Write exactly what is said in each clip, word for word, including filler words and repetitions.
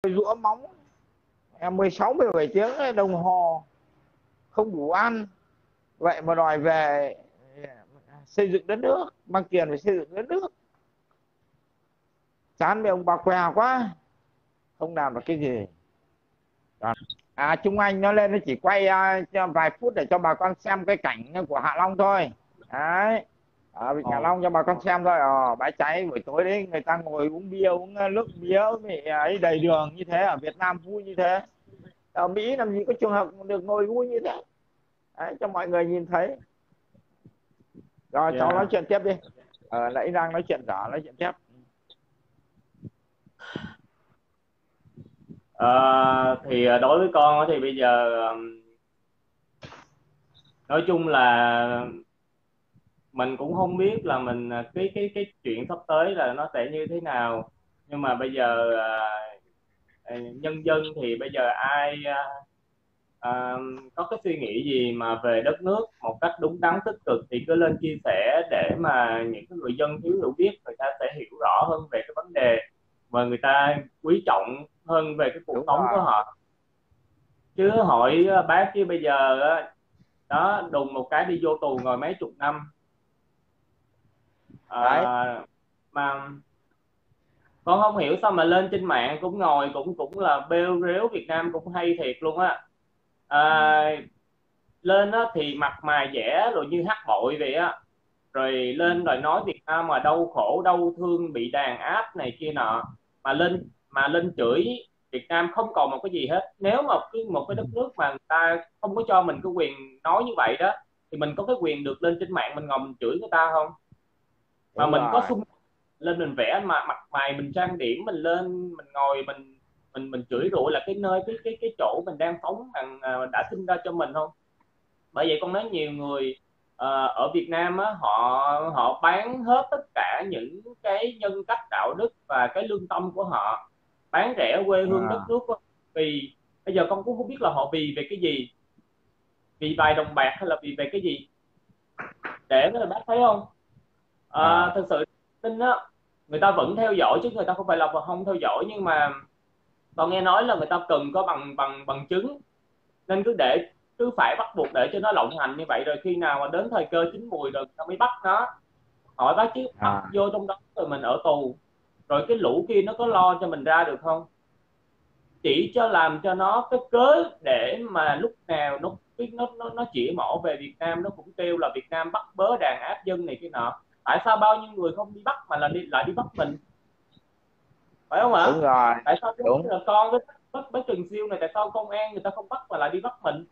rũa móng em mười sáu mười bảy tiếng đồng hồ không đủ ăn, vậy mà đòi về xây dựng đất nước, mang tiền phải xây dựng đất nước. Chán với ông bà què quá, không làm được cái gì. À, Trung Anh nó lên nó chỉ quay uh, cho vài phút để cho bà con xem cái cảnh của Hạ Long thôi. Đấy, ở Vịnh Hạ Long cho bà con xem thôi. Ờ, bãi cháy buổi tối đấy người ta ngồi uống bia, uống nước mía ấy đầy đường như thế. Ở Việt Nam vui như thế, ở Mỹ làm gì có trường hợp được ngồi vui như thế. Đấy, cho mọi người nhìn thấy. Rồi yeah. Cháu nói chuyện tiếp đi. Ờ, nãy đang nói chuyện rõ, nói chuyện tiếp. À, thì đối với con thì bây giờ nói chung là mình cũng không biết là mình cái cái cái chuyện sắp tới là nó sẽ như thế nào, nhưng mà bây giờ à, nhân dân thì bây giờ ai à, à, có cái suy nghĩ gì mà về đất nước một cách đúng đắn tích cực thì cứ lên chia sẻ để mà những cái người dân thiếu hiểu biết người ta sẽ hiểu rõ hơn về cái vấn đề và người ta quý trọng hơn về cái cuộc Đúng sống rồi. của họ. Chứ hỏi bác chứ bây giờ đó đùng một cái đi vô tù ngồi mấy chục năm à, mà con không hiểu sao mà lên trên mạng cũng ngồi cũng cũng là bêu rếu Việt Nam cũng hay thiệt luôn á. À, lên á thì mặt mày vẽ rồi như hắc bội vậy á, rồi lên rồi nói Việt Nam mà đau khổ đau thương bị đàn áp này kia nọ, mà lên mà lên chửi Việt Nam không còn một cái gì hết. Nếu mà cứ một cái đất nước mà người ta không có cho mình cái quyền nói như vậy đó thì mình có cái quyền được lên trên mạng mình ngồi mình chửi người ta không? Mà Đúng mình có rồi. sung lên mình vẽ mà mặt mày mình trang điểm mình lên mình ngồi mình mình mình chửi rủa là cái nơi cái cái cái chỗ mình đang sống bằng à, đã sinh ra cho mình không? Bởi vậy con nói nhiều người ờ, ở Việt Nam á, họ họ bán hết tất cả những cái nhân cách đạo đức và cái lương tâm của họ, bán rẻ quê hương đất À. nước của họ. Vì bây giờ con cũng không biết là họ vì về cái gì, vì vài đồng bạc hay là vì về cái gì, để các bác thấy không? À, À. thật sự tin á, người ta vẫn theo dõi chứ người ta không phải là không theo dõi, nhưng mà con nghe nói là người ta cần có bằng bằng bằng chứng, nên cứ để cứ phải bắt buộc để cho nó lộng hành như vậy, rồi khi nào mà đến thời cơ chín mùi rồi ta mới bắt nó. Hỏi bác chứ bắt À. vô trong đó rồi mình ở tù rồi cái lũ kia nó có lo cho mình ra được không? Chỉ cho làm cho nó cái cớ để mà lúc nào nó nó nó nó chỉ mỏ về Việt Nam, nó cũng kêu là Việt Nam bắt bớ đàn áp dân này kia nọ. Tại sao bao nhiêu người không đi bắt mà là đi lại đi bắt mình, phải không ạ? Đúng rồi. Tại sao Đúng. là con với với, với Trừng Siêu này, tại sao công an người ta không bắt mà lại đi bắt mình?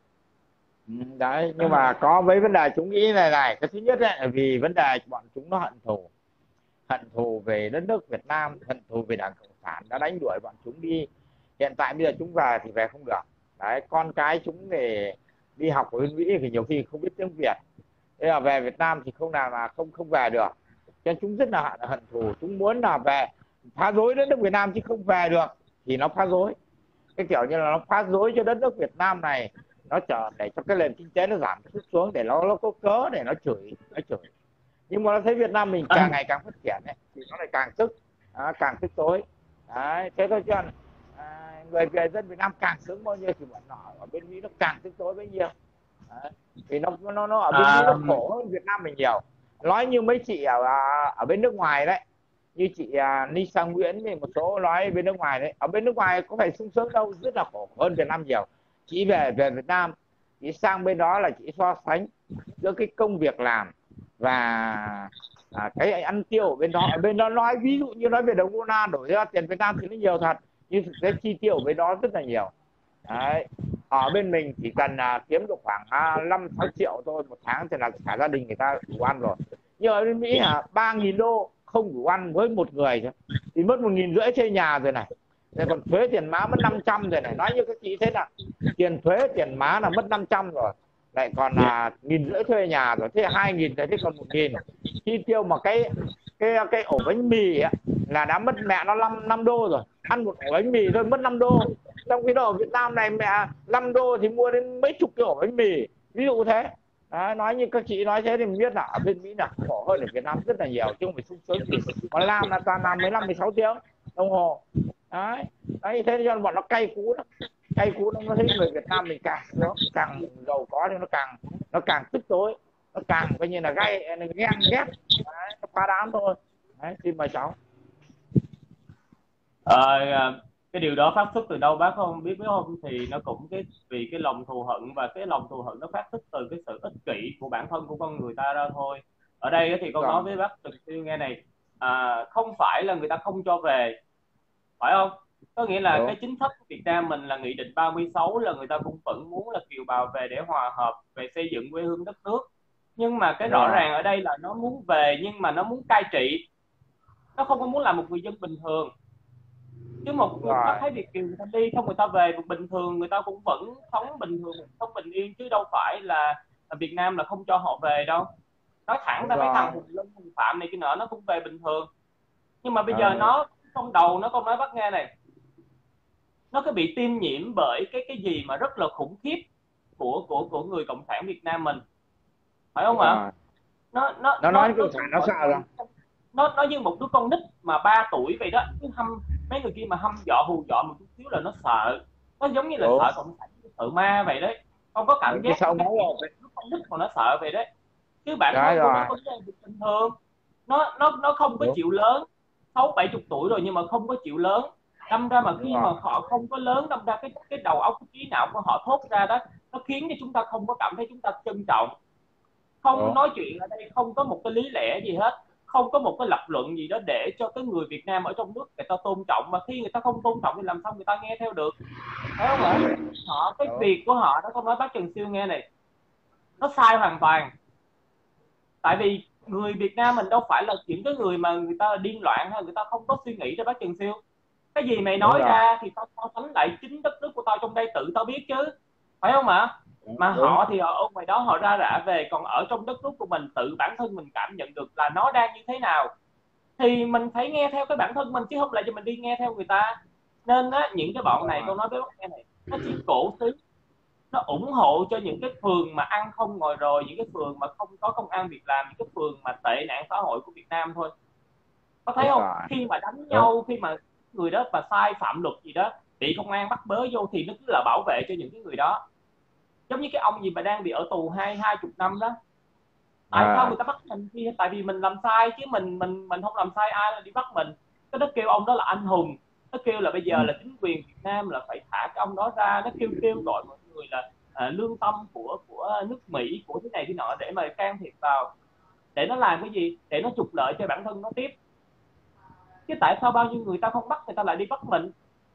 Đấy, nhưng mà có mấy vấn đề chúng nghĩ này này. Cái thứ nhất ấy, là vì vấn đề bọn chúng nó hận thù, hận thù về đất nước Việt Nam, hận thù về Đảng Cộng sản đã đánh đuổi bọn chúng đi. Hiện tại bây giờ chúng về thì về không được. Đấy, con cái chúng thì đi học ở bên Mỹ thì nhiều khi không biết tiếng Việt, thế là về Việt Nam thì không nào mà không không về được. Cho nên chúng rất là hận, hận thù, chúng muốn là về phá rối đất nước Việt Nam, chứ không về được thì nó phá rối. Cái kiểu như là nó phá rối cho đất nước Việt Nam này, nó trở để cho cái nền kinh tế nó giảm sút xuống, để nó nó có cớ để nó chửi, nó chửi. Nhưng mà nó thấy Việt Nam mình càng ngày càng phát triển ấy, thì nó lại càng tức, à, càng tức tối. Đấy, thế thôi chứ à, người người dân Việt Nam càng sướng bao nhiêu thì bọn nó ở bên Mỹ nó càng tức tối bấy nhiêu. Đấy, vì nó nó nó ở bên Mỹ nó À, khổ hơn Việt Nam mình nhiều. Nói như mấy chị ở ở bên nước ngoài đấy, như chị uh, Lisa Nguyễn thì một số nói bên nước ngoài đấy, ở bên nước ngoài có phải sung sướng đâu, rất là khổ hơn Việt Nam nhiều. Chị về về Việt Nam, chị sang bên đó là chị so sánh giữa cái công việc làm và à, cái ăn tiêu ở bên đó. Ở bên đó nói ví dụ như nói về đồng đô la đổi ra tiền Việt Nam thì nó nhiều thật, nhưng thực tế chi tiêu ở bên đó rất là nhiều. Đấy, ở bên mình chỉ cần à, kiếm được khoảng à, năm sáu triệu thôi một tháng thì là cả gia đình người ta đủ ăn rồi. Nhưng ở bên Mỹ hả, ba nghìn đô không đủ ăn với một người thôi, thì mất một nghìn rưỡi thuê nhà rồi này, rồi còn thuế tiền má mất năm trăm rồi này. Nói như các chị thế là tiền thuế tiền má là mất năm trăm rồi, lại còn là nghìn rưỡi thuê nhà rồi, thế hai nghìn rồi, thế còn một nghìn chi tiêu. Mà cái cái cái ổ bánh mì á là đã mất mẹ nó năm năm đô rồi, ăn một ổ bánh mì thôi mất năm đô. Trong khi đó ở Việt Nam này mẹ năm đô thì mua đến mấy chục cái ổ bánh mì, ví dụ thế. Đấy, nói như các chị nói thế thì mình biết là ở bên Mỹ là khổ hơn ở Việt Nam rất là nhiều, chứ không phải sung sướng gì. Mà làm là toàn làm mười lăm mười sáu tiếng đồng hồ. Đấy, đấy thế cho nên bọn nó cay cú lắm, cay cú nó nó thấy người Việt Nam mình càng nó càng giàu có thì nó càng nó càng tức tối, nó càng coi như là gay ghen ghét. Đấy, nó phá đám thôi. Đấy, xin mời cháu. Ờ, à, cái điều đó phát xuất từ đâu bác không biết biết không, thì nó cũng cái vì cái lòng thù hận, và cái lòng thù hận nó phát xuất từ cái sự ích kỷ của bản thân của con người ta ra thôi. Ở đây thì con nói Rồi. với bác Trần Siêu nghe này, à, không phải là người ta không cho về, phải không? Có nghĩa là Đúng cái chính sách của Việt Nam mình là nghị định ba mươi sáu, là người ta cũng vẫn muốn là kiều bào về để hòa hợp, về xây dựng quê hương đất nước. Nhưng mà cái rõ rồi. ràng ở đây là nó muốn về nhưng mà nó muốn cai trị, nó không có muốn làm một người dân bình thường. Chứ một người bác Rồi. thấy Việt kiều người ta đi xong người ta về bình thường, người ta cũng vẫn sống bình thường, sống bình yên, chứ đâu phải là, là Việt Nam là không cho họ về đâu. Nói thẳng Đúng ra mấy thằng rồi. hùng lân hùng phạm này kia nọ nó cũng về bình thường. Nhưng mà bây giờ Ừ. nó trong đầu nó, con nói bác nghe này, nó cứ bị tiêm nhiễm bởi cái cái gì mà rất là khủng khiếp của của của người cộng sản Việt Nam mình, phải không ạ? Rồi. nó nó Nó nói nó nó cộng cứ sản nó gọi sợ là rồi. nó nó như một đứa con nít mà ba tuổi vậy đó, cứ hăm mấy người kia mà hăm dọa hù dọa một chút xíu là nó sợ. Nó giống như là Đúng. sợ cộng sản, sợ ma vậy đấy. Không có cảm Cái giác như sau cái máu kiểu rồi. đứa con nít mà nó sợ vậy đấy. Chứ bản Đấy thân của nó rồi. vẫn là bình thường. Nó nó nó không có Đúng. chịu lớn, sáu bảy chục tuổi rồi nhưng mà không có chịu lớn. Đâm ra mà Đúng khi rồi. mà họ không có lớn, đâm ra cái cái đầu óc, cái trí não của họ thốt ra đó, nó khiến cho chúng ta không có cảm thấy chúng ta trân trọng. Không Đúng. nói chuyện ở đây không có một cái lý lẽ gì hết, không có một cái lập luận gì đó để cho cái người Việt Nam ở trong nước người ta tôn trọng, mà khi người ta không tôn trọng thì làm sao người ta nghe theo được, phải không ạ? Họ cái Đúng. việc của họ đó, không nói bác Trần Siêu nghe này, nó sai hoàn toàn. Tại vì người Việt Nam mình đâu phải là những cái người mà người ta là điên loạn hay người ta không có suy nghĩ cho bác Trần Siêu. Cái gì mày Đúng nói rồi. ra thì tao so sánh lại chính đất nước của tao trong đây tự tao biết chứ, phải không ạ? Đúng. Mà Đúng. họ thì ở ngoài đó họ ra rã về, còn ở trong đất nước của mình tự bản thân mình cảm nhận được là nó đang như thế nào, thì mình phải nghe theo cái bản thân mình chứ không lại cho mình đi nghe theo người ta. Nên á, những cái bọn này, Rồi. con nói với bác nghe này, nó chỉ cổ xí, nó ủng hộ cho những cái phường mà ăn không ngồi rồi, những cái phường mà không có công ăn việc làm, những cái phường mà tệ nạn xã hội của Việt Nam thôi. Có thấy Đúng không, rồi. khi mà đánh Đúng. nhau, khi mà người đó mà sai phạm luật gì đó bị công an bắt bớ vô thì nó cứ là bảo vệ cho những cái người đó. Giống như cái ông gì mà đang bị ở tù hai hai chục năm đó, tại sao À. người ta bắt mình? Thì tại vì mình làm sai, chứ mình mình mình không làm sai ai là đi bắt mình. Cái đó kêu ông đó là anh hùng, nó kêu là bây Ừ. giờ là chính quyền Việt Nam là phải thả cái ông đó ra, nó kêu kêu gọi mọi người là à, lương tâm của của nước Mỹ, của thế này thế nọ để mà can thiệp vào, để nó làm cái gì, để nó trục lợi cho bản thân nó tiếp. Chứ tại sao bao nhiêu người ta không bắt, người ta lại đi bắt mình?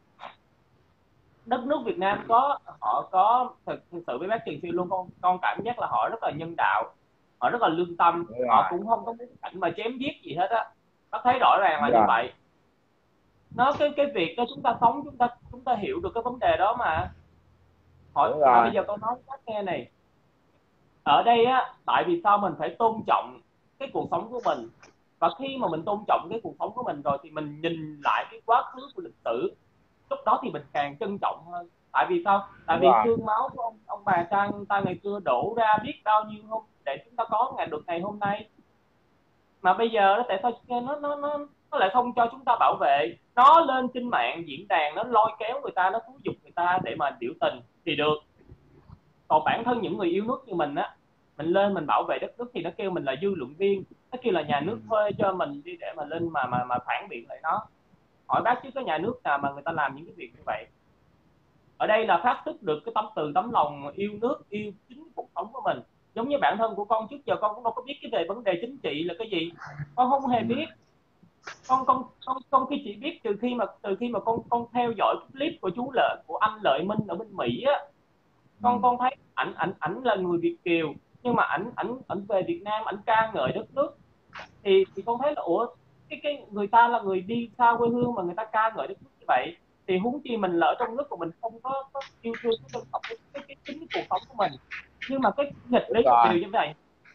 Đất nước Việt Nam có, họ có thực, thực sự với bác Trần Siêu luôn, con con cảm giác là họ rất là nhân đạo, họ rất là lương tâm, Đúng họ rồi. cũng không có muốn cảnh mà chém giết gì hết á. Bác thấy rõ ràng là Đúng như rồi. vậy. Nó cái cái việc đó chúng ta sống, chúng ta chúng ta hiểu được cái vấn đề đó mà. Họ Đúng mà rồi. bây giờ con nói bác nghe này, ở đây á, tại vì sao mình phải tôn trọng cái cuộc sống của mình, và khi mà mình tôn trọng cái cuộc sống của mình rồi thì mình nhìn lại cái quá khứ của lịch sử, lúc đó thì mình càng trân trọng hơn. Tại vì sao? Tại Đúng vì rồi. xương máu của ông ông bà cha ta ngày xưa đổ ra biết bao nhiêu hôm để chúng ta có ngày được ngày hôm nay. Mà bây giờ nó tại sao nó nó nó nó lại không cho chúng ta bảo vệ? Nó lên trên mạng diễn đàn, nó lôi kéo người ta, nó xúi giục người ta để mà biểu tình thì được. Còn bản thân những người yêu nước như mình á, mình lên mình bảo vệ đất nước thì nó kêu mình là dư luận viên, nó kêu là nhà Ừ. nước thuê cho mình đi để mà lên mà mà mà phản biện lại nó. Hỏi bác chứ có nhà nước nào mà người ta làm những cái việc như vậy? Ở đây là phát xuất được cái tâm từ tấm lòng yêu nước, yêu chính cuộc sống của mình. Giống như bản thân của con trước giờ con cũng đâu có biết cái về vấn đề chính trị là cái gì, con không hề biết. Con con con con khi chỉ biết từ khi mà từ khi mà con con theo dõi cái clip của chú Lợi, của anh Lợi Minh ở bên Mỹ á. Ừ. Con con thấy ảnh ảnh ảnh là người Việt kiều, nhưng mà ảnh ảnh ảnh về Việt Nam, ảnh ca ngợi đất nước, thì thì con thấy là ủa, cái cái người ta là người đi xa quê hương mà người ta ca ngợi đất nước như vậy, thì huống chi mình là ở trong nước của mình không có, có yêu thương cái dân tộc, cái, cái, cái chính cái cuộc sống của mình. Nhưng mà cái nghịch Đúng lý một rồi. điều như vậy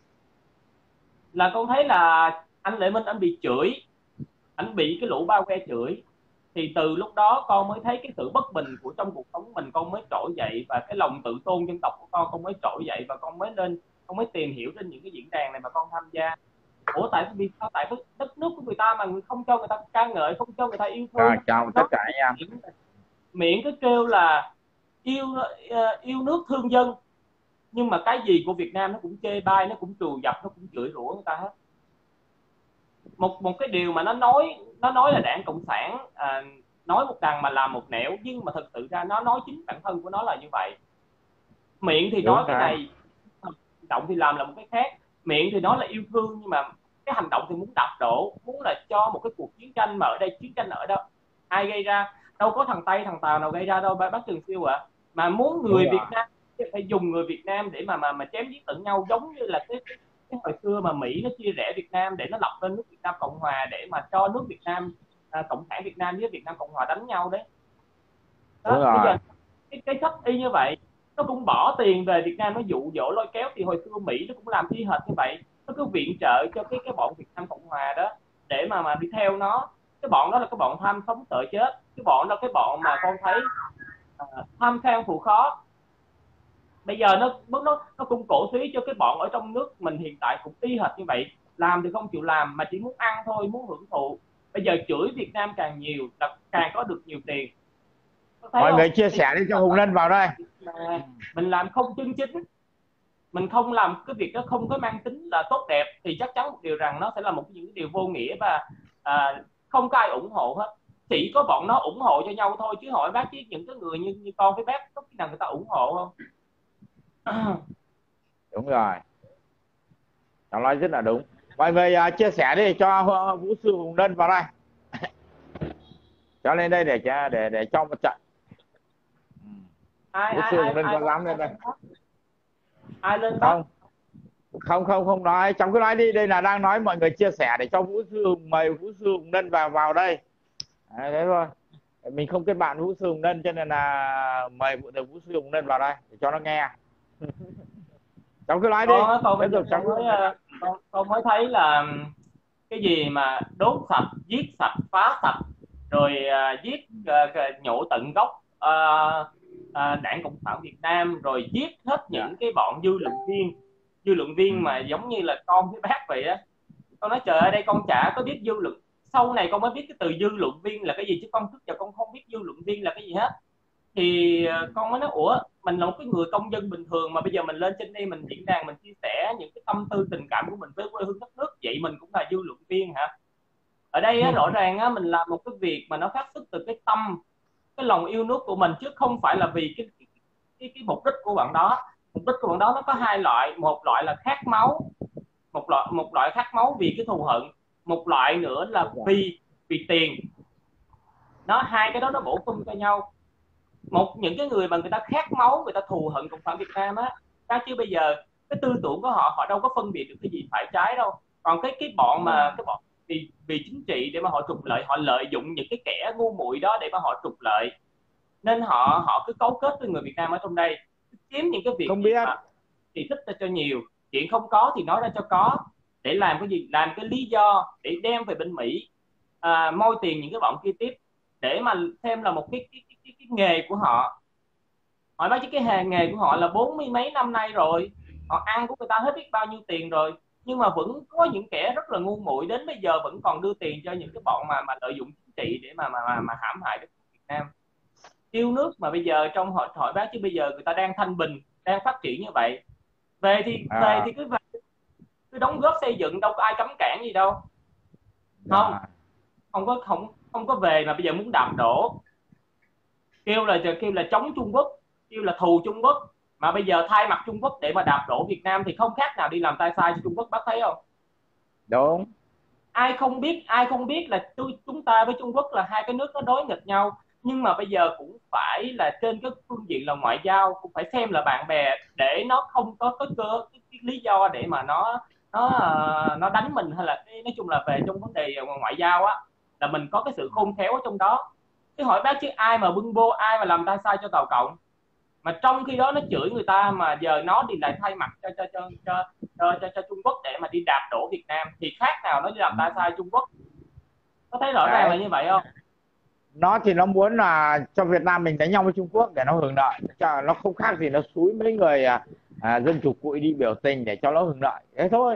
là con thấy là anh Lệ Minh anh bị chửi, anh bị cái lũ bao que chửi, thì từ lúc đó con mới thấy cái sự bất bình của trong cuộc sống của mình, con mới trỗi dậy, và cái lòng tự tôn dân tộc của con con mới trỗi dậy, và con mới lên, con mới tìm hiểu trên những cái diễn đàn này mà con tham gia. ủa tại vì sao, tại cái đất nước của người ta mà người không cho người ta ca ngợi, không cho người ta yêu Rồi, thương. chào tất Nó cả anh em. miệng, miệng cứ kêu là yêu ờ, yêu nước thương dân, nhưng mà cái gì của Việt Nam nó cũng chê bai, nó cũng trù dập, nó cũng chửi rủa người ta hết. Một một cái điều mà nó nói nó nói là Đảng Cộng sản à, nói một đằng mà làm một nẻo, nhưng mà thực sự ra nó nói chính bản thân của nó là như vậy. Miệng thì nói Đúng cái đấy. này, hành động thì làm là một cái khác. Miệng thì nói là yêu thương, nhưng mà cái hành động thì muốn đập đổ, muốn là cho một cái cuộc chiến tranh, mà ở đây chiến tranh ở đâu, ai gây ra, đâu có thằng Tây thằng Tàu nào gây ra đâu bác Trường Siêu ạ. À. Mà muốn Đúng người rồi. Việt Nam phải dùng người Việt Nam để mà mà mà chém giết lẫn nhau, giống như là cái, cái cái hồi xưa mà Mỹ nó chia rẽ Việt Nam để nó lập lên nước Việt Nam Cộng Hòa, để mà cho nước Việt Nam à, Cộng sản Việt Nam với Việt Nam Cộng Hòa đánh nhau đấy. Đúng Đó bây rồi. giờ cái cái sách y như vậy, nó cũng bỏ tiền về Việt Nam, nó dụ dỗ lôi kéo. Thì hồi xưa Mỹ nó cũng làm y hệt như vậy, nó cứ viện trợ cho cái cái bọn Việt Nam Cộng Hòa đó để mà mà đi theo nó. Cái bọn đó là cái bọn tham sống sợ chết, cái bọn đó cái bọn mà con thấy à, tham khang phụ khó. Bây giờ nó nó nó cũng cổ suý cho cái bọn ở trong nước mình hiện tại cũng y hệt như vậy, làm thì không chịu làm mà chỉ muốn ăn thôi, muốn hưởng thụ. Bây giờ chửi Việt Nam càng nhiều là càng có được nhiều tiền, có thấy Mọi không? người chia Thì sẻ đi cho Hùng Lân vào đây. mà mình làm không chân chính, mình không làm cái việc đó không có mang tính là tốt đẹp, thì chắc chắn một điều rằng nó sẽ là một những cái điều vô nghĩa và à, không có ai ủng hộ hết. Chỉ có bọn nó ủng hộ cho nhau thôi, chứ hỏi bác chứ những cái người như, như con với bác có khi nào người ta ủng hộ không? Đúng rồi, cháu nói rất là đúng. Mọi người uh, chia sẻ đi cho uh, Vũ sư Hùng Lân vào đây. Cho lên đây để để để cho một trận. ai Vũ ai sư ai Hùng Lân ai có dám lên đây ai lên Bắc? không? Không không không nói, cháu cứ nói đi, đây là đang nói mọi người chia sẻ để cho Vũ sư Hùng, mời Vũ sư Hùng Lân vào vào đây. À, thế thôi, mình không kết bạn Vũ sư Hùng Lân cho nên là mời được Vũ sư Hùng Lân vào đây để cho nó nghe. Cháu cứ nói đi. con con Tiếp bây giờ tục cháu con cứ... mới ờ, con, con mới thấy là cái gì mà đốt sạch, giết sạch, phá sạch, rồi uh, giết uh, nhổ tận gốc uh, uh, Đảng Cộng sản Việt Nam, rồi giết hết Dạ. những cái bọn dư luận viên dư luận Ừ. viên mà giống như là con với bác vậy á. Con nói trời ơi, đây con chả có biết dư luận, sau này con mới biết cái từ dư luận viên là cái gì, chứ con trước giờ con không biết dư luận viên là cái gì hết. Thì uh, con mới nói ủa, mình là một cái người công dân bình thường mà bây giờ mình lên trên đây mình diễn đàn, mình chia sẻ những cái tâm tư tình cảm của mình với quê hương đất nước, vậy mình cũng là dư luận viên hả? Ở đây á, rõ ràng á, mình làm một cái việc mà nó phát xuất từ cái tâm, cái lòng yêu nước của mình, chứ không phải là vì cái cái, cái, cái mục đích của bạn đó. Mục đích của bạn đó nó có hai loại, một loại là khát máu, một loại một loại khát máu vì cái thù hận, một loại nữa là vì vì tiền. Nó hai cái đó nó bổ sung cho nhau. Một những cái người mà người ta khát máu, người ta thù hận cộng sản Việt Nam á, các chứ bây giờ cái tư tưởng của họ, họ đâu có phân biệt được cái gì phải trái đâu. Còn cái cái bọn mà cái bọn vì vì chính trị để mà họ trục lợi, họ lợi dụng những cái kẻ ngu muội đó để mà họ trục lợi, nên họ họ cứ cấu kết với người Việt Nam ở trong đây, kiếm những cái việc Không gì biết. mà thì thích ra cho nhiều, chuyện không có thì nói ra cho có, để làm cái gì, làm cái lý do để đem về bên Mỹ à, moi tiền những cái bọn kia tiếp, để mà xem là một cái cái, cái, cái, cái nghề của họ. Hỏi bác chứ cái hàng nghề của họ là bốn mươi mấy năm nay rồi, họ ăn của người ta hết biết bao nhiêu tiền rồi, nhưng mà vẫn có những kẻ rất là ngu muội đến bây giờ vẫn còn đưa tiền cho những cái bọn mà mà lợi dụng chính trị để mà mà mà, mà hãm hại đất nước Việt Nam. Yêu nước mà bây giờ trong hỏi hỏi bác chứ bây giờ người ta đang thanh bình, đang phát triển như vậy, về thì À. về thì cứ về, cứ đóng góp xây dựng, đâu có ai cấm cản gì đâu. Không, À. không có không không có về mà bây giờ muốn đạp đổ, kêu là kêu là chống Trung Quốc, kêu là thù Trung Quốc, mà bây giờ thay mặt Trung Quốc để mà đạp đổ Việt Nam thì không khác nào đi làm tay sai cho Trung Quốc, bác thấy không? Đúng. Ai không biết ai không biết là chúng ta với Trung Quốc là hai cái nước nó đối nghịch nhau, nhưng mà bây giờ cũng phải là trên cái phương diện là ngoại giao, cũng phải xem là bạn bè, để nó không có cái cơ cái, cái lý do để mà nó nó nó đánh mình, hay là nói chung là về trong vấn đề ngoại giao á, là mình có cái sự khôn khéo ở trong đó. Chứ hỏi bác chứ ai mà bưng bô, ai mà làm tay sai cho Tàu Cộng, mà trong khi đó nó chửi người ta, mà giờ nó thì lại thay mặt cho cho cho cho cho, cho, cho Trung Quốc để mà đi đạp đổ Việt Nam, thì khác nào nó đi làm tay sai Trung Quốc. Có thấy rõ ràng là như vậy không? Nó thì nó muốn là cho Việt Nam mình đánh nhau với Trung Quốc để nó hưởng lợi, nó không khác gì nó xúi mấy người à, à, dân chủ cụi đi biểu tình để cho nó hưởng lợi thế thôi.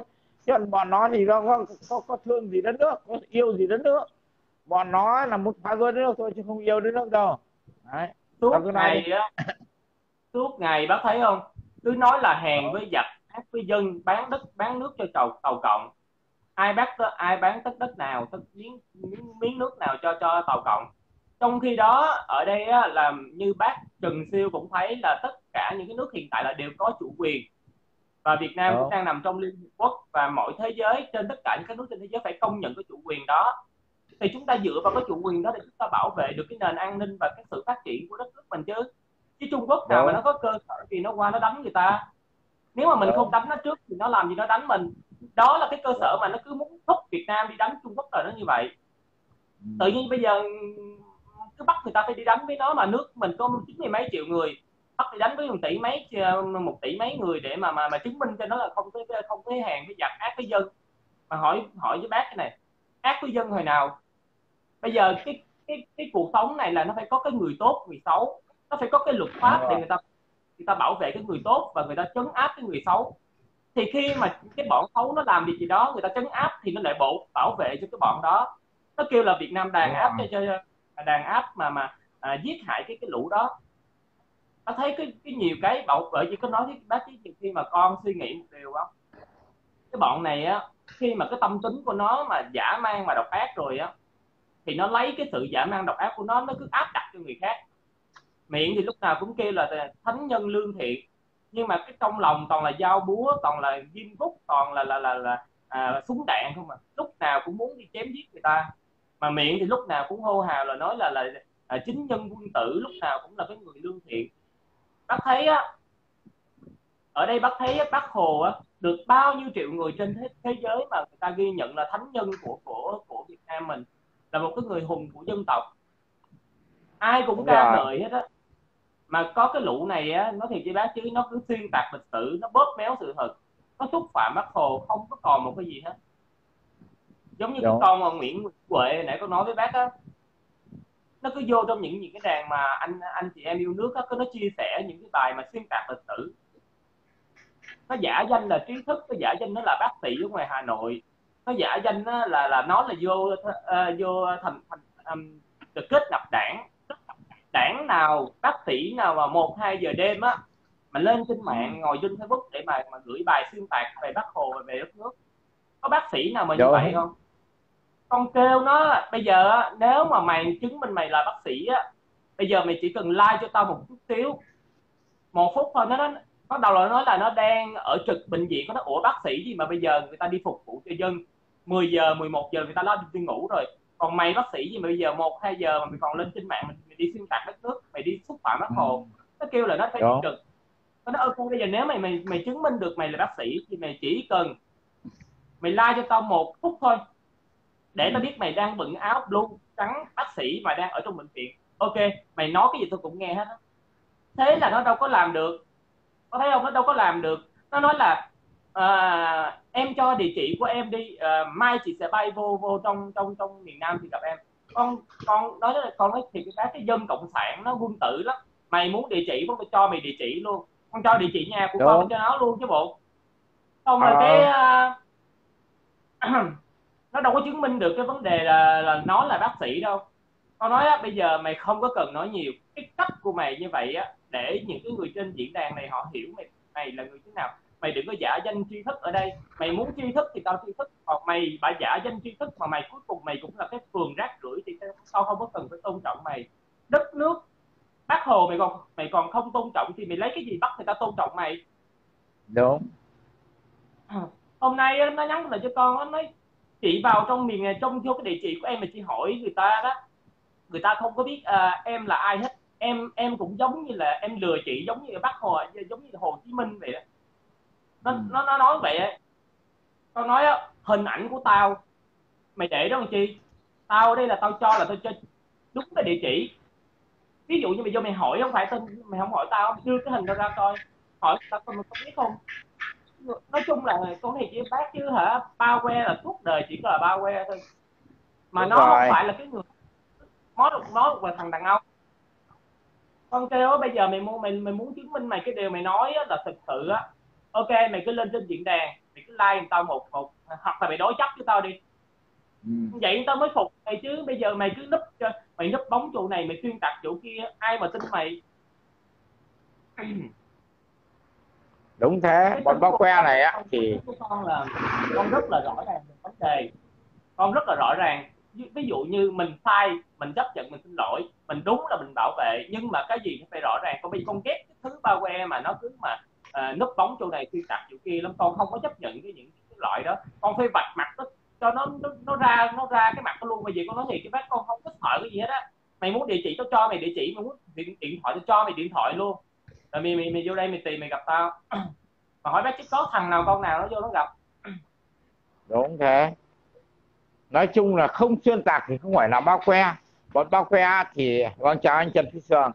Chứ còn bọn nó thì nó có, có, có thương gì đất nước, có yêu gì đất nước. Bọn nó là muốn phá rối đất nước thôi chứ không yêu đất nước đâu. Đấy, Suốt tao cứ nói đi. ngày á, suốt ngày bác thấy không, cứ nói là hèn Đó. với giặc, ác với dân, bán đất bán nước cho tàu tàu cộng. Ai bắt ai bán tất đất nào, tất miếng, miếng miếng nước nào cho cho tàu cộng. Trong khi đó ở đây á, là như bác Trần Siêu cũng thấy là tất cả những cái nước hiện tại là đều có chủ quyền, và Việt Nam cũng Đó. đang nằm trong Liên Hiệp Quốc, và mọi thế giới, trên tất cả những cái nước trên thế giới phải công nhận cái chủ quyền đó. Thì chúng ta dựa vào cái chủ quyền đó để chúng ta bảo vệ được cái nền an ninh và cái sự phát triển của đất nước mình chứ. Chứ Trung Quốc nào mà nó Đúng. có cơ sở thì nó qua nó đánh người ta. Nếu mà mình không Đúng. đánh nó trước thì nó làm gì nó đánh mình. Đó là cái cơ sở Đúng. mà nó cứ muốn thúc Việt Nam đi đánh Trung Quốc là nó như vậy. Ừ. Tự nhiên bây giờ cứ bắt người ta phải đi đánh với nó, mà nước mình có chín mươi mấy triệu người, bắt đi đánh với một tỷ mấy một tỷ mấy người để mà mà mà chứng minh cho nó là không có không có hàng với giặc, ác với dân. Mà hỏi hỏi với bác cái này, ác với dân hồi nào? Bây giờ cái cái cái cuộc sống này là nó phải có cái người tốt người xấu, nó phải có cái luật Đúng pháp để rồi. người ta người ta bảo vệ cái người tốt và người ta trấn áp cái người xấu. Thì khi mà cái bọn xấu nó làm việc gì đó, người ta trấn áp thì nó lại bộ bảo vệ cho cái bọn đó. Nó kêu là Việt Nam Đúng đàn áp cho, rồi. cho đàn áp mà mà à, giết hại cái cái lũ đó. Nó thấy cái cái nhiều cái bảo vệ, chỉ có nói với bác chứ nhiều khi mà con suy nghĩ một điều không, cái bọn này á, khi mà cái tâm tính của nó mà dã man mà độc ác rồi á, thì nó lấy cái sự dã man độc ác của nó nó cứ áp đặt cho người khác. Miệng thì lúc nào cũng kêu là thánh nhân lương thiện, nhưng mà cái trong lòng toàn là dao búa, toàn là ghim bút, toàn là là là, là à, súng đạn không à, lúc nào cũng muốn đi chém giết người ta. Mà miệng thì lúc nào cũng hô hào là nói là là à, chính nhân quân tử, lúc nào cũng là cái người lương thiện. Bác thấy á, ở đây bác thấy á, bác Hồ á, được bao nhiêu triệu người trên thế, thế giới mà người ta ghi nhận là thánh nhân của của của Việt Nam mình, là một cái người hùng của dân tộc, ai cũng Đúng ca rồi. ngợi hết á. Mà có cái lũ này á, nói thiệt với bác chứ nó cứ xuyên tạc lịch sử, nó bóp méo sự thật, nó xúc phạm bác Hồ không có còn một cái gì hết. Giống như cái Đúng. con mà Nguyễn Huệ nãy có nói với bác á, nó cứ vô trong những những cái đàn mà anh anh chị em yêu nước á, có nó chia sẻ những cái bài mà xuyên tạc lịch sử. Nó giả danh là trí thức, nó giả danh nó là bác sĩ ở ngoài Hà Nội, nó giả danh là là nó là vô uh, vô thành thành um, được kết nạp đảng. Đảng nào, bác sĩ nào mà một hai giờ đêm á mà lên trên mạng ngồi trên Facebook để mà mà gửi bài xuyên tạc về Bác Hồ và về đất nước? Có bác sĩ nào mà như vậy Đúng. không? Con kêu nó bây giờ nếu mà mày chứng minh mày là bác sĩ á, bây giờ mày chỉ cần like cho tao một chút xíu, một phút thôi. Nó nó bắt đầu là nói là nó đang ở trực bệnh viện, có nó ủa bác sĩ gì mà bây giờ người ta đi phục vụ cho dân, mười giờ mười một giờ người ta lo đi ngủ rồi, còn mày bác sĩ gì mà bây giờ một hai giờ mà mày còn lên trên mạng, mày, mày đi xuyên tạc đất nước, mày đi xúc phạm Bác Ừ. Hồ. Nó kêu là nó phải đi Đúng. trực. Nó nói ok, bây giờ nếu mày mày mày chứng minh được mày là bác sĩ thì mày chỉ cần mày like cho tao một phút thôi, để tao Ừ. biết mày đang bận áo blue trắng bác sĩ mà đang ở trong bệnh viện. Ok, mày nói cái gì tôi cũng nghe hết á. Thế là nó đâu có làm được, có thấy không, nó đâu có làm được. Nó nói là à, em cho địa chỉ của em đi, à, mai chị sẽ bay vô vô trong trong trong miền Nam thì gặp em. Con con nói là con nói thì cái cái dân cộng sản nó quân tử lắm, mày muốn địa chỉ con cho mày địa chỉ luôn, con cho địa chỉ nhà của con Đúng. cho nó luôn chứ bộ. Xong rồi cái Ờ. uh, nó đâu có chứng minh được cái vấn đề là là nó là bác sĩ đâu. Tao nói á, bây giờ mày không có cần nói nhiều, cái cách của mày như vậy á, để những cái người trên diễn đàn này họ hiểu mày mày là người thế nào. Mày đừng có giả danh tri thức ở đây, mày muốn tri thức thì tao tri thức, còn mày bả giả danh tri thức mà mày cuối cùng mày cũng là cái phường rác rưởi thì tao không có cần phải tôn trọng mày. Đất nước Bác Hồ mày còn mày còn không tôn trọng thì mày lấy cái gì bắt người ta tôn trọng mày? Đúng. Hôm nay nó nhắn lại cho con, nó nói chị vào trong miền trong vô cái địa chỉ của em mà chị hỏi người ta đó, người ta không có biết à, em là ai hết. em em cũng giống như là em lừa chị, giống như Bác Hồ, giống như Hồ Chí Minh vậy đó. Ừ. nó nó, nó nói vậy á. Tao nói á, hình ảnh của tao mày để đó làm chi? Tao ở đây là tao cho là tao cho đúng cái địa chỉ. Ví dụ như mày vô mày hỏi, không phải tên mày không hỏi tao, đưa cái hình tao ra coi, hỏi tao không biết không. Nói chung là con này chỉ bác chứ hả, bao que là suốt đời chỉ có là bao que thôi, mà Đúng nó không rồi. phải là cái người nói được nói được là thằng đàn ông. Con kêu bây giờ mày muốn mày mày muốn chứng minh mày cái điều mày nói á, là thực sự á, ok mày cứ lên trên diễn đàn, mày cứ like người tao một một hoặc là mày đối chấp với tao đi. Ừ. Vậy tao mới phục mày chứ. Bây giờ mày cứ núp mày núp bóng chỗ này, mày xuyên tạc chỗ kia, ai mà tin mày. Đúng thế. Cái Bọn tính bao của que con, này á con thì của con là con rất là rõ ràng về vấn đề, con rất là rõ ràng. Ví dụ như mình sai, mình chấp nhận, mình xin lỗi, mình đúng là mình bảo vệ, nhưng mà cái gì cũng phải rõ ràng. Còn bây giờ con ghét cái thứ bao que mà nó cứ mà à, núp bóng chỗ này xuyên tạc chỗ kia lắm. Con không có chấp nhận cái những cái loại đó. Con phải vạch mặt nó cho nó nó, nó ra nó ra cái mặt nó luôn. Bây giờ con nói thiệt, cái bác con không có sợ cái gì hết á. Mày muốn địa chỉ tao cho mày địa chỉ, mày muốn điện, điện thoại tao cho mày điện thoại luôn. Rồi mày mày, mày vô đây mày tìm mày gặp tao. Mà hỏi bác chứ có thằng nào con nào nó vô nó gặp. đúng thế. Nói chung là không xuyên tạc thì không phải là bao que. Bọn bao que thì con chào anh Trần Phi Sường,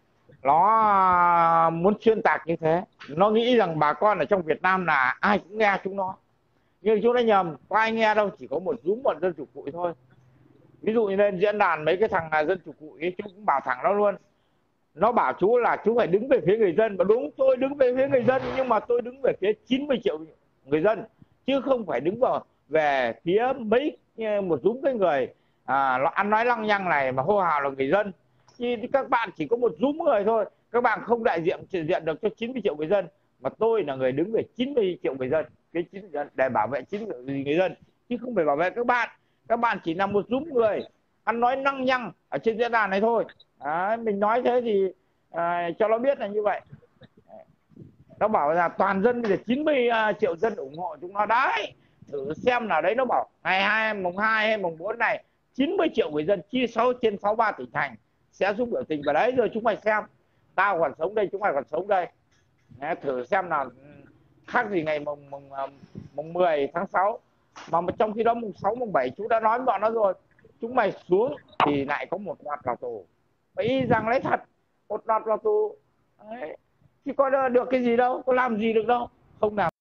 nó muốn xuyên tạc như thế. Nó nghĩ rằng bà con ở trong Việt Nam là ai cũng nghe chúng nó, nhưng chúng nó nhầm. Có ai nghe đâu, chỉ có một rúm bọn dân chủ cụi thôi. Ví dụ như lên diễn đàn mấy cái thằng dân chủ cụi ấy, chú cũng bảo thẳng nó luôn. Nó bảo chú là chú phải đứng về phía người dân. Và đúng, tôi đứng về phía người dân, nhưng mà tôi đứng về phía chín mươi triệu người dân, chứ không phải đứng vào về phía mấy một rúm cái người à, nó ăn nói lăng nhăng này mà hô hào là người dân. Thì các bạn chỉ có một rúm người thôi, các bạn không đại diện diện được cho chín mươi triệu người dân, mà tôi là người đứng về chín mươi triệu người dân, cái để bảo vệ chín mươi triệu người dân, chứ không phải bảo vệ các bạn. Các bạn chỉ là một rúm người ăn nói lăng nhăng ở trên diễn đàn này thôi. Đấy, mình nói thế thì à, cho nó biết là như vậy. Nó bảo là toàn dân bây giờ chín mươi triệu dân ủng hộ chúng nó đấy. Thử xem nào đấy, nó bảo ngày hai mùng hai hay mùng bốn này chín mươi triệu người dân chia sáu trên sáu mươi ba tỉnh thành sẽ giúp biểu tình vào đấy. Rồi chúng mày xem, tao còn sống đây, chúng mày còn sống đây. Đấy, thử xem nào khác gì ngày mùng mùng mùng mười tháng sáu. Mà trong khi đó mùng sáu mùng bảy chú đã nói với bọn nó rồi, chúng mày xuống thì lại có một loạt vào tù. Ý rằng lấy thật, một loạt vào tù đấy. Chứ có được cái gì đâu, có làm gì được đâu, không làm.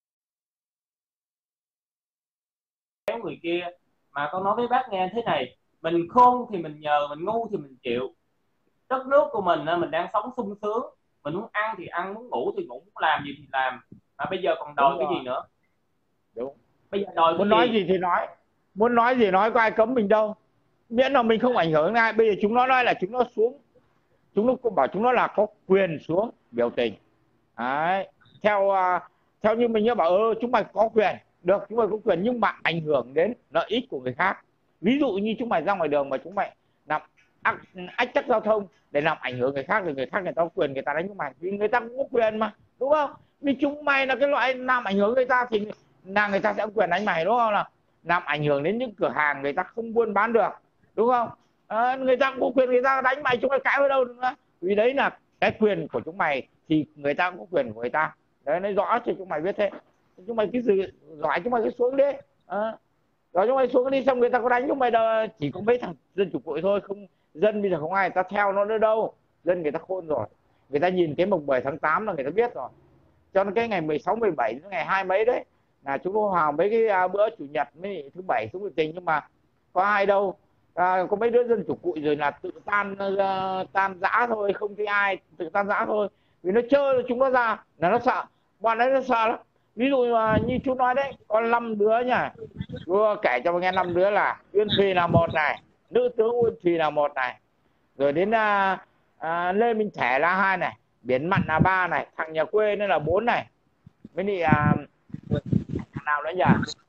Người kia mà con nói với bác nghe thế này, mình khôn thì mình nhờ, mình ngu thì mình chịu. Đất nước của mình mình đang sống sung sướng, mình muốn ăn thì ăn, muốn ngủ thì ngủ, muốn làm gì thì làm. Mà bây giờ còn đòi cái gì nữa? Đúng. Bây giờ đòi muốn cái nói gì? gì thì nói, muốn nói gì nói, có ai cấm mình đâu, miễn là mình không ảnh hưởng đến ai. Bây giờ chúng nó nói là chúng nó xuống, chúng nó cũng bảo chúng nó là có quyền xuống biểu tình đấy. Theo theo như mình nhớ bảo ơ chúng mày có quyền, được, chúng mày có quyền, nhưng mà ảnh hưởng đến lợi ích của người khác. Ví dụ như chúng mày ra ngoài đường mà chúng mày làm ách, ách tắc giao thông để làm ảnh hưởng người khác, thì người khác người ta có quyền người ta đánh chúng mày, vì người ta cũng có quyền mà, đúng không? Vì chúng mày là cái loại làm ảnh hưởng người ta thì là người ta sẽ có quyền đánh mày, đúng không? Là làm ảnh hưởng đến những cửa hàng người ta không buôn bán được, đúng không? À, người ta cũng có quyền người ta đánh mày, chúng mày cãi ở đâu nữa. Vì đấy là cái quyền của chúng mày thì người ta cũng có quyền của người ta. Đấy, nói rõ cho chúng mày biết thế. Chúng mày cứ giữ giỏi, chúng mày cứ xuống đi à. Rồi chúng mày xuống đi, xong người ta có đánh chúng mày đâu, chỉ có mấy thằng dân chủ cội thôi. Không, dân bây giờ không ai ta theo nó nữa đâu. Dân người ta khôn rồi, người ta nhìn cái mùng bảy tháng tám là người ta biết rồi. Cho nên cái ngày mười sáu mười bảy ngày hai mấy đấy là chúng nó vào mấy cái bữa chủ nhật mấy thứ bảy xuống biểu tình, nhưng mà có ai đâu. À, có mấy đứa dân chủ cụi rồi là tự tan uh, tan rã thôi, không thấy ai, tự tan rã thôi. Vì nó chơi chúng nó ra là nó sợ, bọn đấy nó sợ lắm. Ví dụ mà như chú nói đấy, có năm đứa nhá, chú kể cho nghe, năm đứa là Uyên Thùy là một này, nữ tướng Uyên Thùy là một này, rồi đến uh, uh, Lê Minh Thể là hai này, Biển Mặn là ba này, thằng nhà quê nên là bốn này, mới đi uh, thằng nào nữa nhỉ,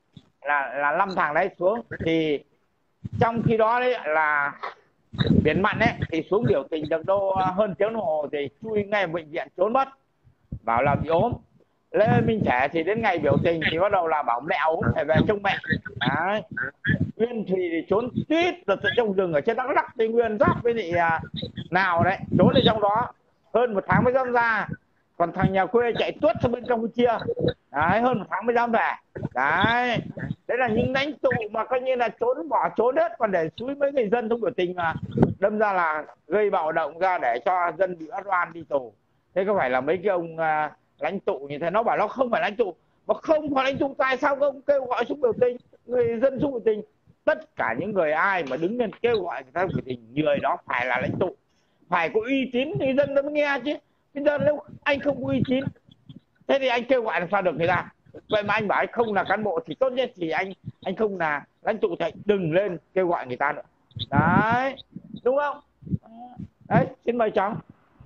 là là năm thằng đấy xuống. Thì trong khi đó đấy là Biển Mặn ấy thì xuống biểu tình được đâu hơn tiếng đồng hồ thì chui ngay bệnh viện trốn mất, bảo là bị ốm. Lê Minh Thể thì đến ngày biểu tình thì bắt đầu là bảo mẹ ốm phải về trông mẹ đấy. Uyên Thùy thì trốn tít từ trong rừng ở trên Đắk Lắk, Tây Nguyên giáp với lại à, nào đấy, trốn ở trong đó hơn một tháng mới dám ra. Còn thằng nhà quê chạy tuốt sang bên Campuchia đấy, hơn một tháng mới dám về đấy. Đấy là những lãnh tụ mà coi như là trốn bỏ trốn hết, còn để xúi mấy người dân trong biểu tình mà đâm ra là gây bạo động ra để cho dân bị bắt oan đi tù. Thế có phải là mấy cái ông uh, lãnh tụ như thế? Nó bảo nó không phải lãnh tụ, mà không phải lãnh tụ tại sao ông kêu gọi xuống biểu tình, người dân xuống biểu tình? Tất cả những người ai mà đứng lên kêu gọi người ta biểu tình, người đó phải là lãnh tụ, phải có uy tín người dân nó mới nghe chứ. Bây giờ nếu anh không có uy tín thế thì anh kêu gọi làm sao được người ta? Vậy mà anh bảo anh không là cán bộ thì tốt nhất thì anh anh không là lãnh tụ thì anh đừng lên kêu gọi người ta nữa. Đấy, đúng không? Đấy, xin mời cháu.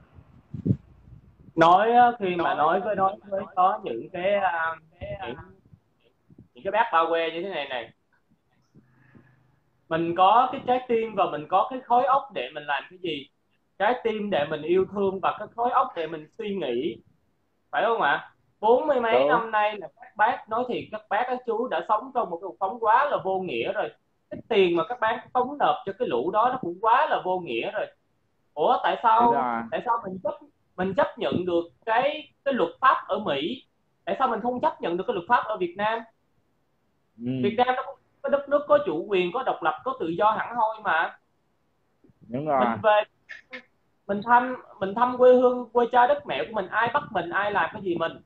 Nói khi mà nói với nói với có những cái uh, những những cái bác bao que như thế này này, mình có cái trái tim và mình có cái khối óc để mình làm cái gì? Trái tim để mình yêu thương và cái khối óc để mình suy nghĩ, phải không ạ? Bốn mươi mấy Đúng. năm nay là các bác, nói thiệt các bác các chú đã sống trong một cuộc sống quá là vô nghĩa rồi. Cái tiền mà các bác cống nộp cho cái lũ đó nó cũng quá là vô nghĩa rồi. Ủa tại sao tại sao mình chấp mình chấp nhận được cái cái luật pháp ở Mỹ, tại sao mình không chấp nhận được cái luật pháp ở Việt Nam? Ừ. Việt Nam nó có đất nước có chủ quyền, có độc lập, có tự do hẳn hoi mà. Đúng rồi. Mình về mình thăm mình thăm quê hương quê cha đất mẹ của mình, ai bắt mình, ai làm cái gì mình.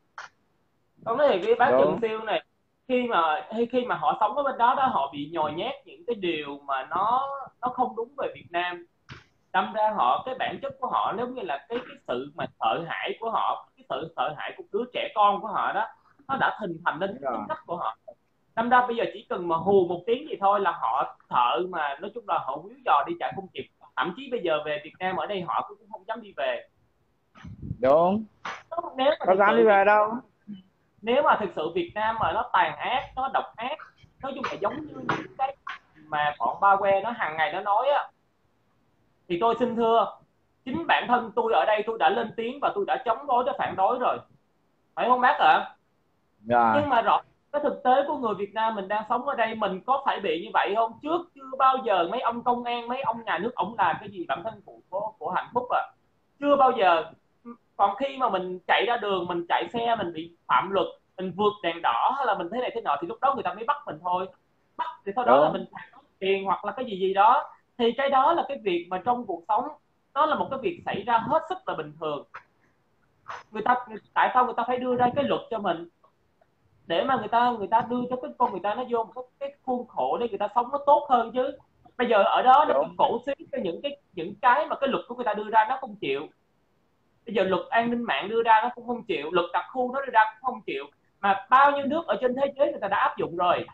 Còn nói thì cái bác Trần Siêu này, khi mà khi mà họ sống ở bên đó đó, họ bị nhồi nhét những cái điều mà nó nó không đúng về Việt Nam. Đâm ra họ, cái bản chất của họ giống như là cái cái sự mà sợ hãi của họ, cái sự sợ hãi của đứa trẻ con của họ đó, nó đã hình thành nên cái tính cách của họ. Đâm ra bây giờ chỉ cần mà hù một tiếng gì thôi là họ sợ, mà nói chung là họ quýu dò đi chạy không kịp. Thậm chí bây giờ về Việt Nam ở đây họ cũng không dám đi về. Đúng. Nếu mà có dám đi về đâu. Nếu mà thực sự Việt Nam mà nó tàn ác, nó độc ác, nói chung là giống như những cái mà bọn Ba Que nó hàng ngày nó nói á, thì tôi xin thưa, chính bản thân tôi ở đây tôi đã lên tiếng và tôi đã chống đối, đã phản đối rồi, phải không bác ạ? À? Nhưng mà rõ cái thực tế của người Việt Nam mình đang sống ở đây, mình có phải bị như vậy không? Trước chưa bao giờ mấy ông công an, mấy ông nhà nước ổng làm cái gì bản thân của, của, của hạnh phúc à? Chưa bao giờ. Còn khi mà mình chạy ra đường, mình chạy xe, mình bị phạm luật, mình vượt đèn đỏ hay là mình thế này thế nọ, thì lúc đó người ta mới bắt mình thôi. Bắt thì sau đó là mình phạt tiền hoặc là cái gì gì đó. Thì cái đó là cái việc mà trong cuộc sống, nó là một cái việc xảy ra hết sức là bình thường. Người ta, tại sao người ta phải đưa ra cái luật cho mình để mà người ta người ta đưa cho cái con người ta nó vô một cái, cái khuôn khổ để người ta sống nó tốt hơn chứ? Bây giờ ở đó nó cứ cổ xí cho những cái những cái mà cái luật của người ta đưa ra nó không chịu. Bây giờ luật an ninh mạng đưa ra nó cũng không chịu, luật đặc khu nó đưa ra cũng không chịu, mà bao nhiêu nước ở trên thế giới người ta đã áp dụng rồi.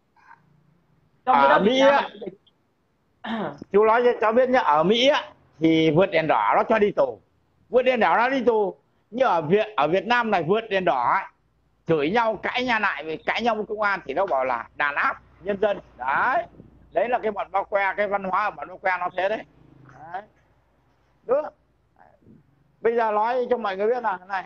Trong cái đó Việt Nam á, mình... chú nói cho cháu biết nhá, ở Mỹ á thì vượt đèn đỏ nó cho đi tù, vượt đèn đỏ nó đi tù. Nhưng ở Việt ở Việt Nam này vượt đèn đỏ ấy, chửi nhau, cãi nhau lại, cãi nhau với công an thì nó bảo là đàn áp nhân dân. Đấy, đấy là cái bọn Ba Que, cái văn hóa của bọn Ba Que nó thế đấy. Đấy. Đúng. Bây giờ nói cho mọi người biết là thế này,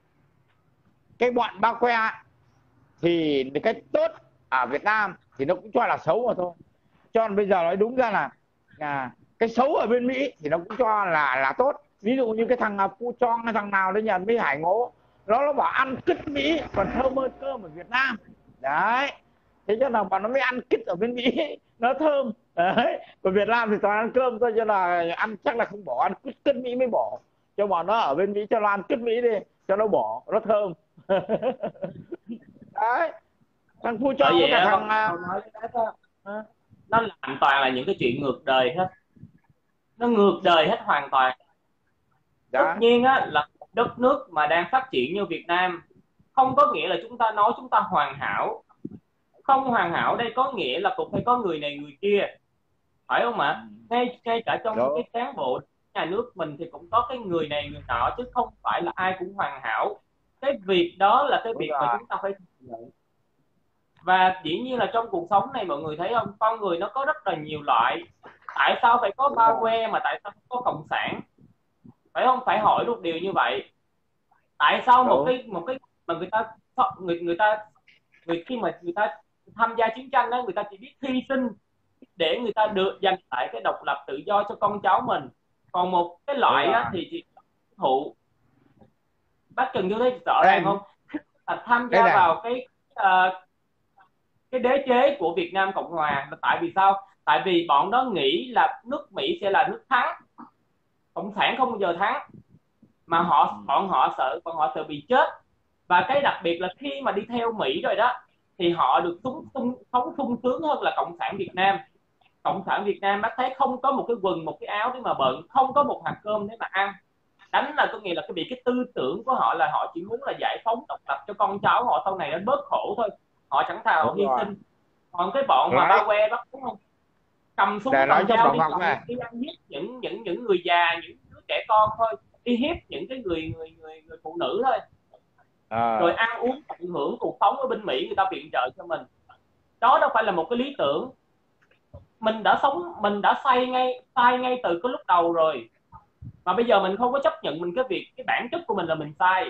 cái bọn Ba Que thì cái tốt ở Việt Nam thì nó cũng cho là xấu mà thôi. Cho nên bây giờ nói đúng ra là, là cái xấu ở bên Mỹ thì nó cũng cho là là tốt. Ví dụ như cái thằng Phu Chong, cái thằng nào đấy nhà Mỹ Hải Ngố, nó nó bảo ăn cứt Mỹ còn thơm hơn cơm ở Việt Nam. Đấy, thế cho nên mà nó mới ăn cứt ở bên Mỹ nó thơm. Đấy, còn Việt Nam thì toàn ăn cơm thôi, cho là ăn chắc là không bỏ, ăn cứt, cứt Mỹ mới bỏ. Cho bọn nó ở bên Mỹ cho nó ăn cứt Mỹ đi, cho nó bỏ, nó thơm. Đấy, thằng Phu Chong với cả thằng à, nó làm toàn là những cái chuyện ngược đời hết, nó ngược đời hết hoàn toàn. Tất nhiên á, là đất nước mà đang phát triển như Việt Nam không có nghĩa là chúng ta nói chúng ta hoàn hảo. Không hoàn hảo đây có nghĩa là cũng phải có người này người kia, phải không ạ? Ngay ngay cả trong Đúng. cái cán bộ nhà nước mình thì cũng có cái người này người nọ, chứ không phải là ai cũng hoàn hảo. Cái việc đó là cái Đúng việc rồi. mà chúng ta phải nhận. Và dĩ nhiên là trong cuộc sống này mọi người thấy không, con người nó có rất là nhiều loại. Tại sao phải có Ba Que mà tại sao không có cộng sản? Phải không? Phải hỏi một điều như vậy. Tại sao Đúng. một cái một cái mà người ta người người ta người khi mà người ta tham gia chiến tranh đó, người ta chỉ biết hy sinh để người ta được giành lại cái độc lập tự do cho con cháu mình. Còn một cái loại á, thì chỉ thụ. Bác Trần Như thấy rõ ràng không? À, tham gia vào cái uh, cái đế chế của Việt Nam Cộng Hòa. Tại vì sao? Tại vì bọn đó nghĩ là nước Mỹ sẽ là nước thắng, cộng sản không bao giờ thắng, mà họ bọn họ sợ bọn họ sợ bị chết. Và cái đặc biệt là khi mà đi theo Mỹ rồi đó thì họ được sống sung, sống sung sướng hơn là cộng sản Việt Nam. Cộng sản Việt Nam bác thấy không có một cái quần, một cái áo để mà bận, không có một hạt cơm để mà ăn. đánh là có nghĩa là cái bị cái tư tưởng của họ là họ chỉ muốn là giải phóng độc lập cho con cháu họ sau này nó bớt khổ thôi, họ sẵn sàng họ Đúng hy rồi. sinh. Còn cái bọn mà Đấy, ba que bắt đúng không, cầm súng để nói cầm cho dao Bảo đi Ngọc cầm này. đi ăn hiếp những những những người già, những đứa trẻ con thôi, đi hiếp những cái người người người, người phụ nữ thôi, rồi Ờ, ăn uống tận hưởng cuộc sống ở bên Mỹ người ta viện trợ cho mình. Đó đâu phải là một cái lý tưởng. Mình đã sống, mình đã sai ngay sai ngay từ cái lúc đầu rồi, mà bây giờ mình không có chấp nhận mình cái việc cái bản chất của mình là mình sai.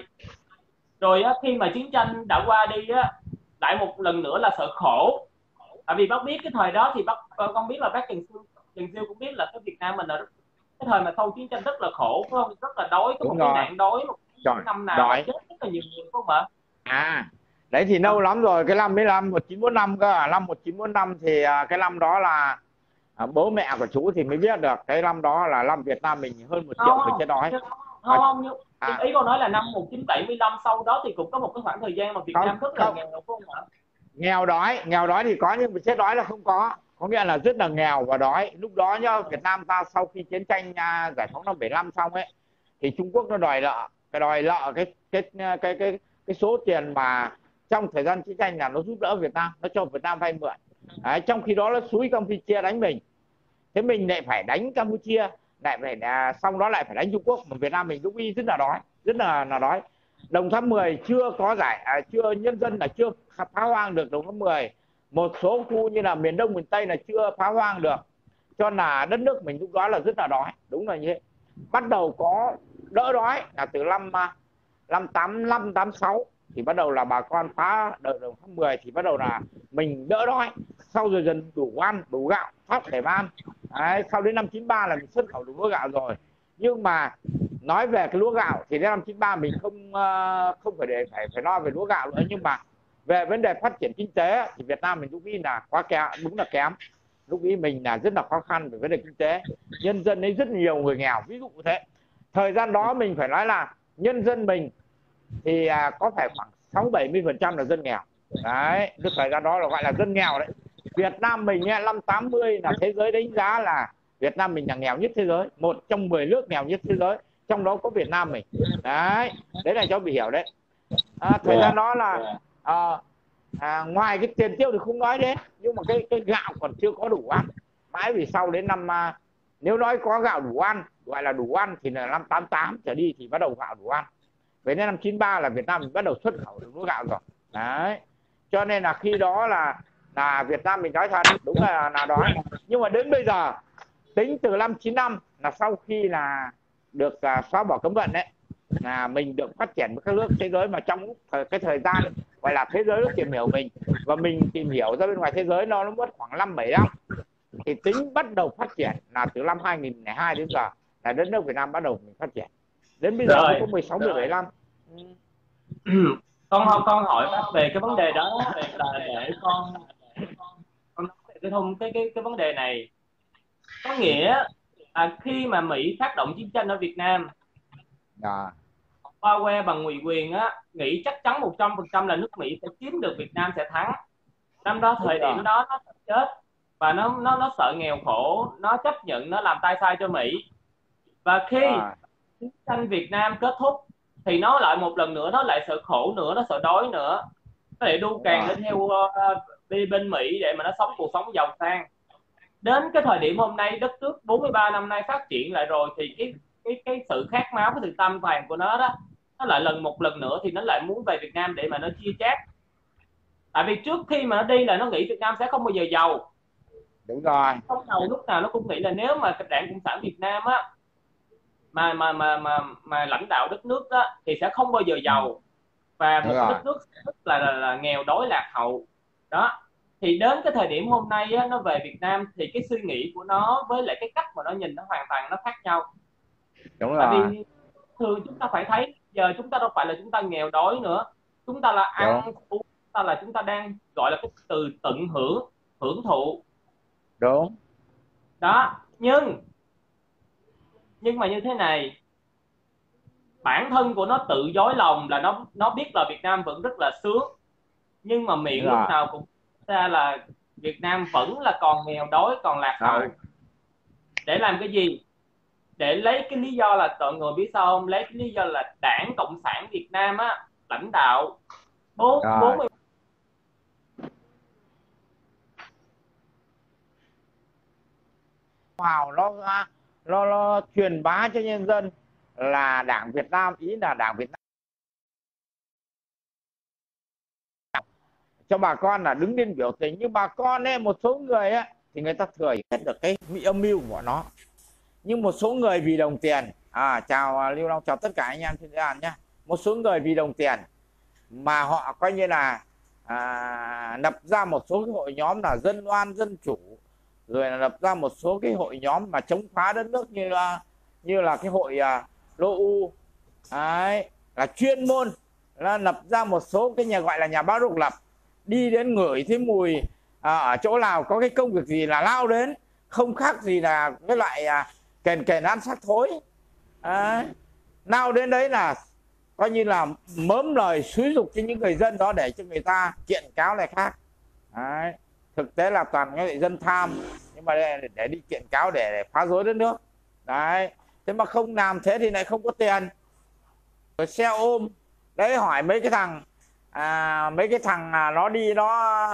Rồi á, khi mà chiến tranh đã qua đi á, lại một lần nữa là sợ khổ. Tại vì bác biết cái thời đó thì bác con biết là bác Trần Siêu Trần Siêu cũng biết là cái Việt Nam mình là cái thời mà sau chiến tranh rất là khổ, phải không, rất là đói, có một đúng cái rồi. nạn đói, một Trời, cái năm nào là đói. chết rất là nhiều người, phải không ạ? À, đấy thì lâu lắm rồi, cái năm ấy là một chín bốn năm cơ, à, năm một chín bốn năm thì à, cái năm đó là à, bố mẹ của chú thì mới biết được cái năm đó là năm Việt Nam mình hơn một triệu Không người không chết đói. không À, không, nhưng, nhưng à, ý con nói là năm một chín bảy lăm sau đó thì cũng có một cái khoảng thời gian mà Việt không Nam rất là không, nghèo, phải không ạ? nghèo đói, nghèo đói thì có nhưng mà chết đói là không có. Có nghĩa là rất là nghèo và đói. Lúc đó nhá, Việt Nam ta sau khi chiến tranh à, giải phóng năm bảy lăm xong ấy thì Trung Quốc nó đòi nợ, cái đòi nợ cái cái cái cái cái, cái số tiền mà trong thời gian chiến tranh là nó giúp đỡ Việt Nam, nó cho Việt Nam vay mượn. Đấy, trong khi đó nó xúi Campuchia đánh mình, thế mình lại phải đánh Campuchia, lại phải à, xong đó lại phải đánh Trung Quốc, mà Việt Nam mình lúc đi rất là đói, rất là là đói. Đồng Tháp mười chưa có giải à, chưa nhân dân là chưa phá hoang được Đồng Tháp mười, một số khu như là miền Đông miền Tây là chưa phá hoang được, cho là đất nước mình lúc đó là rất là đói, đúng là như thế. Bắt đầu có đỡ đói là từ năm năm tám năm tám sáu thì bắt đầu là bà con phá đợt Đồng Tháp mười thì bắt đầu là mình đỡ đói, sau rồi dần đủ ăn đủ gạo phát để ăn. Đấy, sau đến năm chín ba là mình xuất khẩu được lúa gạo rồi. Nhưng mà nói về cái lúa gạo thì đến năm chín ba mình không ờ, không phải để phải phải lo về lúa gạo nữa, nhưng mà về vấn đề phát triển kinh tế thì Việt Nam mình lúc ý là quá kém, đúng là kém. Lúc ý mình là rất là khó khăn về vấn đề kinh tế, nhân dân ấy rất nhiều người nghèo, ví dụ thế. Thời gian đó mình phải nói là nhân dân mình thì à, có phải khoảng sáu bảy mươi phần trăm là dân nghèo. Đấy, lúc thời gian đó là gọi là dân nghèo đấy. Việt Nam mình ấy, năm tám mươi là thế giới đánh giá là Việt Nam mình là nghèo nhất thế giới, một trong mười nước nghèo nhất thế giới, trong đó có Việt Nam mình. Đấy, đấy là cho bị hiểu đấy. À, thời gian đó là à, à, ngoài cái tiền tiêu thì không nói đến, nhưng mà cái cái gạo còn chưa có đủ ăn. Mãi vì sau đến năm à, nếu nói có gạo đủ ăn, gọi là đủ ăn thì là năm tám tám trở đi thì bắt đầu gạo đủ ăn. Vậy nên năm chín ba là Việt Nam mình bắt đầu xuất khẩu được lúa gạo rồi. Đấy, cho nên là khi đó là là Việt Nam mình nói thật đúng là là đói. Nhưng mà đến bây giờ tính từ năm chín năm là sau khi là được uh, xóa bỏ cấm vận đấy, là mình được phát triển với các nước thế giới, mà trong thời, cái thời gian gọi là thế giới nó tìm hiểu mình và mình tìm hiểu ra bên ngoài thế giới nó nó mất khoảng năm bảy năm, thì tính bắt đầu phát triển là từ năm hai nghìn lẻ hai đến giờ là đất nước Việt Nam bắt đầu mình phát triển, đến bây giờ mới Rồi có mười sáu mười bảy năm. con con hỏi bác về cái vấn đề đó là để con con nói về cái thông cái cái cái vấn đề này. Có nghĩa là khi mà Mỹ phát động chiến tranh ở Việt Nam, À, Bao que bằng ủy quyền á, nghĩ chắc chắn một trăm phần trăm là nước Mỹ sẽ chiếm được Việt Nam, sẽ thắng. Năm đó đúng thời rồi. điểm đó nó sợ chết và nó nó nó sợ nghèo khổ, nó chấp nhận nó làm tay sai cho Mỹ. Và khi À, chiến tranh Việt Nam kết thúc thì nó lại một lần nữa nó lại sợ khổ nữa, nó sợ đói nữa, nó lại đu đúng càng rồi. để theo uh, đi bên Mỹ để mà nó sống cuộc sống giàu sang. Đến cái thời điểm hôm nay, đất nước bốn mươi ba năm nay phát triển lại rồi, thì cái cái cái sự khát máu, cái sự tam toàn của nó đó, nó lại lần một lần nữa thì nó lại muốn về Việt Nam để mà nó chia chác. Tại vì trước khi mà nó đi là nó nghĩ Việt Nam sẽ không bao giờ giàu. Đúng rồi. Trong đầu lúc nào nó cũng nghĩ là nếu mà đảng Cộng sản Việt Nam á mà mà mà mà mà lãnh đạo đất nước đó thì sẽ không bao giờ Ừ, giàu, và đúng một cái rồi. đất nước rất là, là, là nghèo đói lạc hậu. Đó, thì đến cái thời điểm hôm nay á, nó về Việt Nam thì cái suy nghĩ của nó với lại cái cách mà nó nhìn nó hoàn toàn nó khác nhau. Đúng Tại rồi. vì thường chúng ta phải thấy giờ chúng ta đâu phải là chúng ta nghèo đói nữa, chúng ta là Đúng. ăn uống, chúng ta là chúng ta đang gọi là cái từ tận hưởng, hưởng thụ. Đúng. Đó, nhưng nhưng mà như thế này, bản thân của nó tự dối lòng là nó nó biết là Việt Nam vẫn rất là sướng, nhưng mà Đúng miệng lúc rồi. nào cũng ra là Việt Nam vẫn là còn nghèo đói, còn lạc Rồi. hậu. Để làm cái gì? để lấy cái lý do là mọi người biết sao không, lấy cái lý do là Đảng Cộng sản Việt Nam á lãnh đạo bốn bốn Rồi vào nó nó nó truyền bá cho nhân dân là Đảng Việt Nam, ý là Đảng Việt Nam cho bà con là đứng lên biểu tình. Nhưng bà con ấy, một số người ấy, thì người ta thừa hết được cái mỹ âm mưu của nó. Nhưng một số người vì đồng tiền, à chào Lưu Long, chào tất cả anh em trên đàn nhé. Một số người vì đồng tiền mà họ coi như là à, lập ra một số cái hội nhóm là dân oan dân chủ, rồi là lập ra một số cái hội nhóm mà chống phá đất nước, như là như là cái hội à, Lô U đấy, là chuyên môn là lập ra một số cái nhà gọi là nhà báo độc lập, đi đến ngửi thấy mùi à, ở chỗ nào có cái công việc gì là lao đến, không khác gì là cái loại à, kèn kèn ăn xác thối đấy. Lao đến đấy là coi như là mớm lời xúi dục cho những người dân đó để cho người ta kiện cáo lại khác đấy. Thực tế là toàn cái dân tham, nhưng mà để, để đi kiện cáo để, để phá rối đất nước đấy. Thế mà không làm thế thì lại không có tiền, rồi xe ôm đấy. Hỏi mấy cái thằng à, mấy cái thằng à, nó đi nó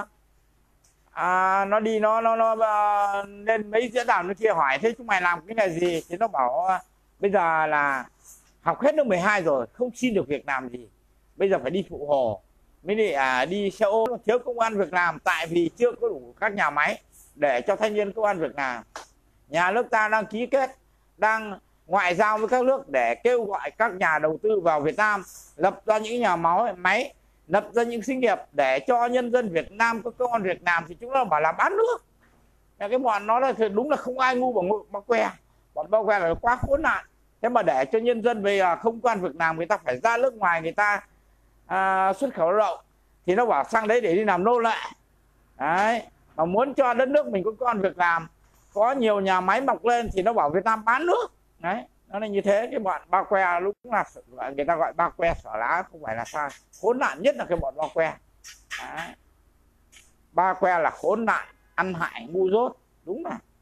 à, nó đi nó nó nó à, lên mấy diễn đàn nó kia, hỏi thế chúng mày làm cái nghề gì, thì nó bảo à, bây giờ là học hết lớp mười hai rồi không xin được việc làm gì, bây giờ phải đi phụ hồ, mới đi à, đi xe ôm, thiếu công an việc làm, tại vì chưa có đủ các nhà máy để cho thanh niên công an việc làm. Nhà nước ta đang ký kết, đang ngoại giao với các nước để kêu gọi các nhà đầu tư vào Việt Nam, lập ra những nhà máy, lập ra những xí nghiệp để cho nhân dân Việt Nam có công an việc làm, thì chúng nó bảo là bán nước. Cái bọn nó là đúng là không ai ngu bằng bao que, bọn bao que là quá khốn nạn. Thế mà để cho nhân dân bây giờ không có ăn việc làm, người ta phải ra nước ngoài, người ta à, xuất khẩu lao động, thì nó bảo sang đấy để đi làm nô lệ đấy. Mà muốn cho đất nước mình có công ăn việc làm, có nhiều nhà máy mọc lên, thì nó bảo Việt Nam bán nước đấy. Nó là như thế. Cái bọn bao que lúc là người ta gọi bao que xỏ lá, không phải là sai. Khốn nạn nhất là cái bọn bao que đấy. Bao que là khốn nạn, ăn hại ngu dốt, đúng là